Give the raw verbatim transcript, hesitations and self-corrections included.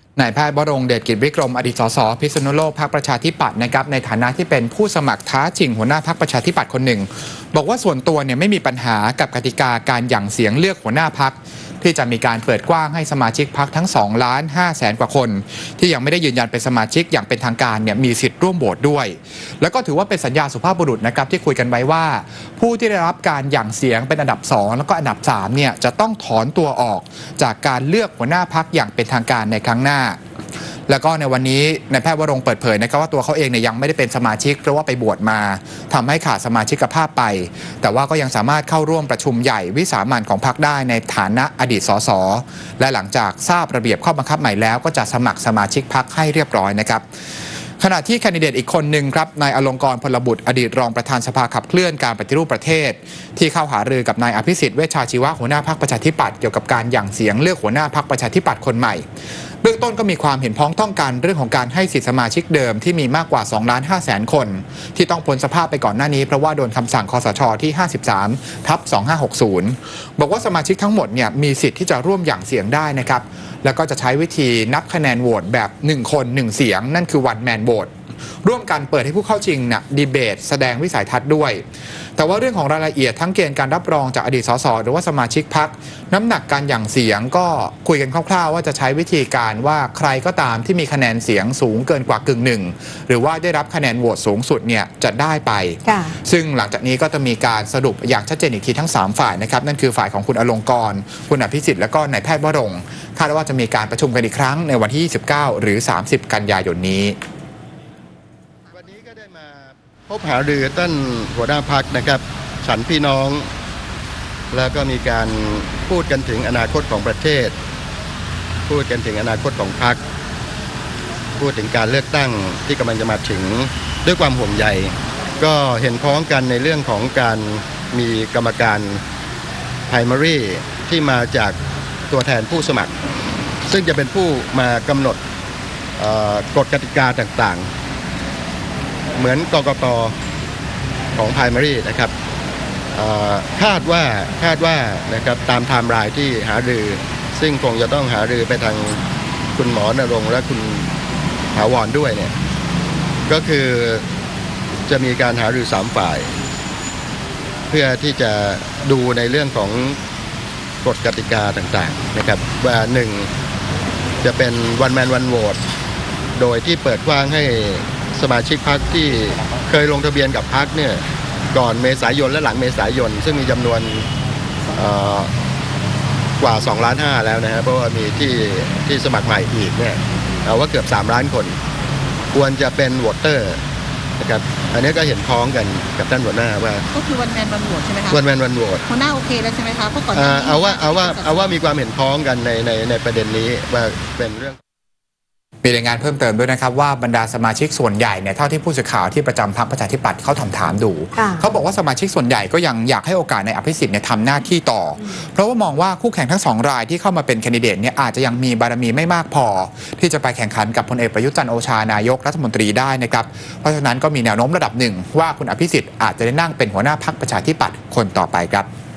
นายแพทย์วรงค์เดชกิจวิกรมอดีตสสพิษณุโลกพรรคประชาธิปัตย์นะครับในฐานะที่เป็นผู้สมัครท้าชิงหัวหน้าพรรคประชาธิปัตย์คนหนึ่งบอกว่าส่วนตัวเนี่ยไม่มีปัญหากับกติกาการหยั่งเสียงเลือกหัวหน้าพรรคที่จะมีการเปิดกว้างให้สมาชิกพรรคทั้งสองล้านห้าแสนกว่าคนที่ยังไม่ได้ยืนยันเป็นสมาชิกอย่างเป็นทางการเนี่ยมีสิทธิ์ร่วมโหวตด้วยแล้วก็ถือว่าเป็นสัญญาสุภาพบุรุษนะครับที่คุยกันไว้ว่าผู้ที่ได้รับการหยั่งเสียงเป็นอันดับสองแล้วก็อันดับสามเนี่ยจะต้องถอนตัวออกจากการเลือกหัวหน้าพรรคอย่างเป็นทางการในครั้งหน้าแล้วก็ในวันนี้นายแพทย์วรงค์เปิดเผยนะครับว่าตัวเขาเองเนี่ยยังไม่ได้เป็นสมาชิกเพราะว่าไปบวชมาทำให้ขาดสมาชิกภาพไปแต่ว่าก็ยังสามารถเข้าร่วมประชุมใหญ่วิสามัญของพรรคได้ในฐานะอดีตสสและหลังจากทราบระเบียบข้อบังคับใหม่แล้วก็จะสมัครสมาชิกพรรคให้เรียบร้อยนะครับขณะที่แคนดิเดตอีกคนหนึ่งครับนายอลงกรณ์พลบุตรอดีตรองประธานสภาขับเคลื่อนการปฏิรูปประเทศที่เข้าหารือกับนายอภิสิทธิ์เวชชาชีวะหัวหน้าพรรคประชาธิปัตย์เกี่ยวกับการหยั่งเสียงเลือกหัวหน้าพรรคประชาธิปัตย์คนใหม่เบื้องต้นก็มีความเห็นพ้องต้องกันเรื่องของการให้สิทธิสมาชิกเดิมที่มีมากกว่าสองล้านห้าแสนคนที่ต้องพ้นสภาพไปก่อนหน้านี้เพราะว่าโดนคำสั่งคสชที่ห้าสิบสามทับสองห้าหกศูนย์บอกว่าสมาชิกทั้งหมดเนี่ยมีสิทธิ์ที่จะร่วมหยั่งเสียงได้นะครับแล้วก็จะใช้วิธีนับคะแนนโหวตแบบหนึ่งคนหนึ่งเสียงนั่นคือวันแมนโหวตร่วมกันเปิดให้ผู้เข้าชิงนะดีเบตแสดงวิสัยทัศน์ด้วยแต่ว่าเรื่องของรายละเอียดทั้งเกณฑ์การรับรองจากอดีตสสหรือว่าสมาชิกพรรคน้ำหนักการหยั่งเสียงก็คุยกันคร่าวๆว่าจะใช้วิธีการว่าใครก็ตามที่มีคะแนนเสียงสูงเกินกว่ากึ่งหนึ่งหรือว่าได้รับคะแนนโหวตสูงสุดเนี่ยจะได้ไปซึ่งหลังจากนี้ก็จะมีการสรุปอย่างชัดเจนอีกทีทั้งสามฝ่ายนะครับนั่นคือฝ่ายของคุณอลงกรณ์คุณอภิสิทธิ์และก็นายแพทย์วรงค์คาดว่าจะมีการประชุมกันอีกครั้งในวันที่ยี่สิบเก้าหรือสามสิบกันยายนนี้พบหารือท่านหัวหน้าพรรคนะครับฉันพี่น้องแล้วก็มีการพูดกันถึงอนาคตของประเทศพูดกันถึงอนาคตของพรรคพูดถึงการเลือกตั้งที่กำลังจะมาถึงด้วยความห่วงใยก็เห็นพ้องกันในเรื่องของการมีกรรมการ primary ที่มาจากตัวแทนผู้สมัครซึ่งจะเป็นผู้มากำหนดกฎกติกาต่างๆเหมือนกกต.ของ primary นะครับคาดว่าคาดว่านะครับตามไทม์ไลน์ที่หารือซึ่งคงจะต้องหารือไปทางคุณหมอนรงค์และคุณถาวรด้วยเนี่ยก็คือจะมีการหารือสามฝ่ายเพื่อที่จะดูในเรื่องของกฎกติกาต่างๆนะครับว่าหนึ่งจะเป็น one man one vote โดยที่เปิดกว้างให้สมาชิกพรรคที่เคยลงทะเบียนกับพรรคเนี่ยก่อนเมษายนและหลังเมษายนซึ่งมีจำนวนกว่าสองล้านห้าแล้วนะฮะเพราะว่ามีที่ที่สมัครใหม่อีกเนี่ยเอาว่าเกือบสามล้านคนควรจะเป็นโหวตเตอร์นะครับอันนี้ก็เห็นพ้องกันกับท่านหัวหน้าว่าก็คือวันแมนวันโหวตใช่ไหมคะวันแมนวันโหวตหัวหน้าโอเคแล้วใช่ไหมคะเพราะก่อนเอาว่าเอาว่าเอาว่ามีความเห็นพ้องกันในในในประเด็นนี้ว่าเป็นเรื่องมีรายงานเพิ่มเติมด้วยนะครับว่าบรรดาสมาชิกส่วนใหญ่เนี่ยเท่าที่ผู้สื่อข่าวที่ประจำพรรคประชาธิปัตย์เขาถามถามดูเขาบอกว่าสมาชิกส่วนใหญ่ก็ยังอยากให้โอกาสในอภิสิทธิ์เนี่ยทำหน้าที่ต่อเพราะว่ามองว่าคู่แข่งทั้งสองรายที่เข้ามาเป็นแคนดิเดตเนี่ยอาจจะยังมีบารมีไม่มากพอที่จะไปแข่งขันกับพลเอกประยุทธ์จันทร์โอชานายกรัฐมนตรีได้นะครับเพราะฉะนั้นก็มีแนวโน้มระดับหนึ่งว่าคุณอภิสิทธิ์อาจจะได้นั่งเป็นหัวหน้าพรรคประชาธิปัตย์คนต่อไปครับ